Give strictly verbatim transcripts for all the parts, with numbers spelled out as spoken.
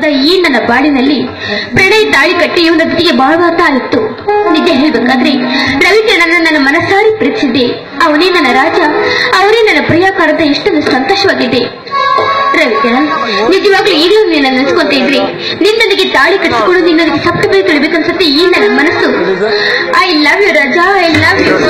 ಈ ನನ್ನ ಬಾಳಿನಲ್ಲಿ ಪ್ರಣಯ ತಾಳಿ ಕಟ್ಟಿ ಇವನ ಜೊತೆಗೆ ಬಾಳುವಾತ ಇತ್ತು. ನಿಜ ಹೇಳ್ಬೇಕಾದ್ರೆ ರವಿಚಂದ್ರನ ನನ್ನ ಮನಸಾರಿ ಪ್ರೀತಿಸಿದ್ದೆ. ಅವನೇ ನನ್ನ ರಾಜ, ಅವನೇ ನನ್ನ ಪ್ರಿಯಕಾರ ಅಂತ ಎಷ್ಟೊಂದು ಸಂತೋಷವಾಗಿದ್ದೆ. ರವಿಚಂದ್ರ, ನಿಜವಾಗ್ಲೂ ಈಗಲೂ ನೀನು ನೆನೆಸ್ಕೊಂತ ಇದ್ರಿ ನಿನ್ನನಿಗೆ ತಾಳಿ ಕಟ್ಟಿಸಿಕೊಂಡು ನಿನ್ನನಿಗೆ ಸಪ್ತ ಬೇರೆ ತಿಳಿಬೇಕನ್ಸುತ್ತೆ ಈ ನನ್ನ ಮನಸ್ಸು. I love you Raja, I love you.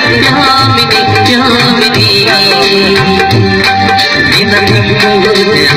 Yaamini, Yaamini, Yaamini,